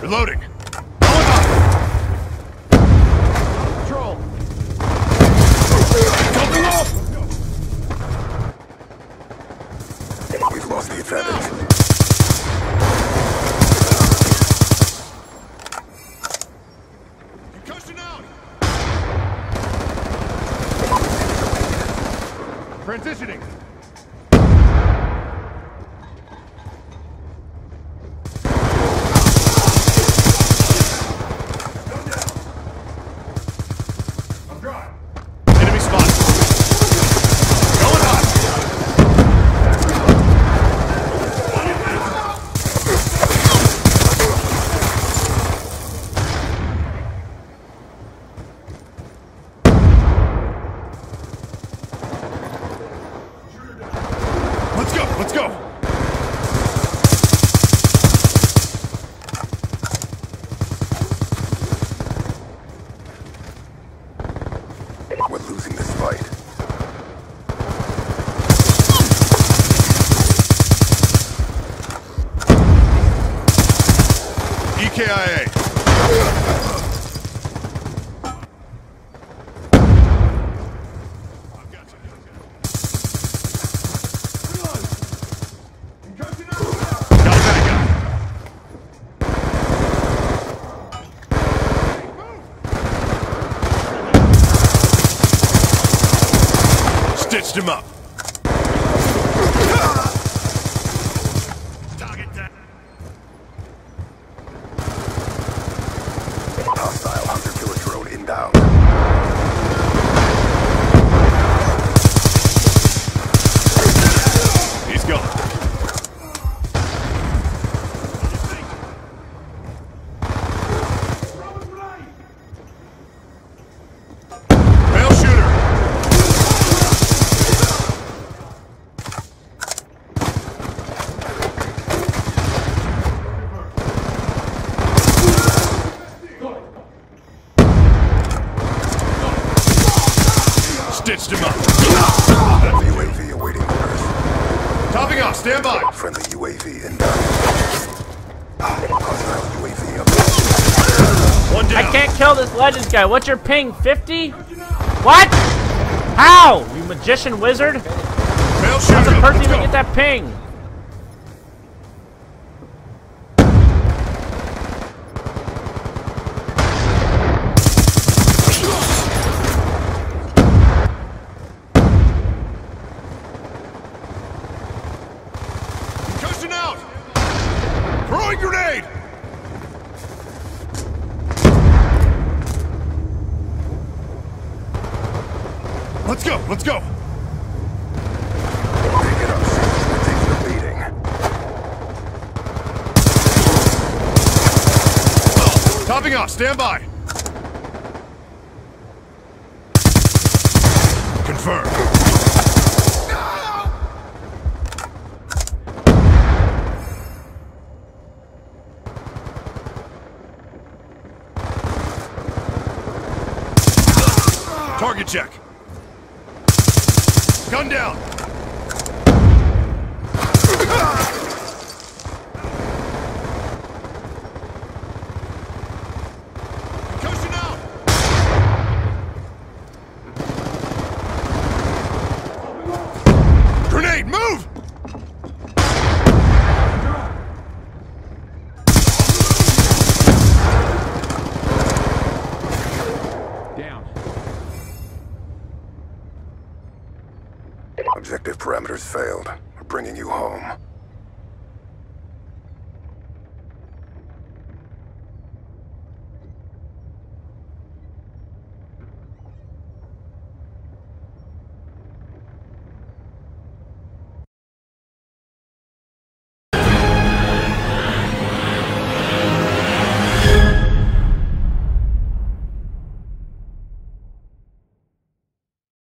Reloading. Going up. Control. Jumping off. We've lost the advantage. Concussion out. Transitioning. I'm dry. Enemy spot. Going up. Let's go. Let's go. We're losing this fight. EKIA. Got a backup. Stitched him up. Target down. Hostile hunter-killer drone inbound. He's gone. Male shooter. Stitched him up. UAV awaiting orders. Topping off. Stand by. Friendly UAV inbound. Hostile UAV up. One down. I can't kill this Legends guy. What's your ping? 50? What? How? You magician wizard? Male How's a shooter. person Let's even go. get that ping? Concussion out. Throwing grenade. Let's go. Let's go. Take it up. We're taking the beating. Topping off. Stand by. Confirmed. Target check. Gun down. Concussion out. Grenade, move! Down. Objective parameters failed. We're bringing you home.